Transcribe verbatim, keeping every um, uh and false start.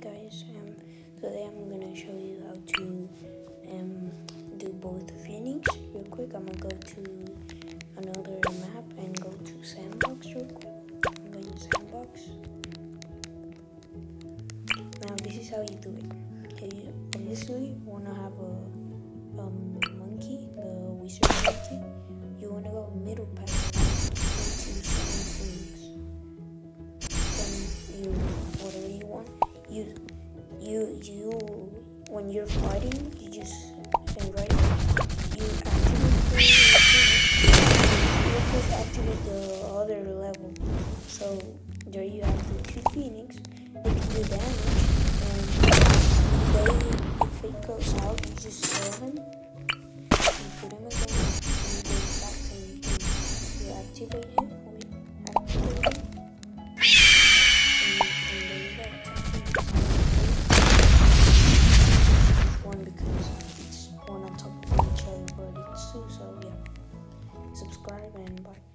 guys, um, today I'm gonna show you how to um, do both Phoenix real quick. I'm gonna go to another map and go to Sandbox real quick. I'm going to Sandbox. Now this is how you do it. Okay, you obviously wanna have a um, monkey, the wizard monkey. You wanna go middle path into Phoenix. Then you whatever you want. You, you, you, when you're fighting, you just, right, you activate the, you could activate the other level. So, there you have the two Phoenix, they can do damage, and if they, if it goes out, you just kill him, you put him again, and you go back and you, you activate him, or you activate him. Because it's one on top of each other, but it's two, so yeah. Subscribe and bye.